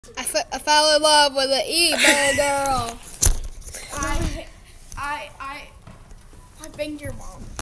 I fell in love with an emo girl. I banged your mom.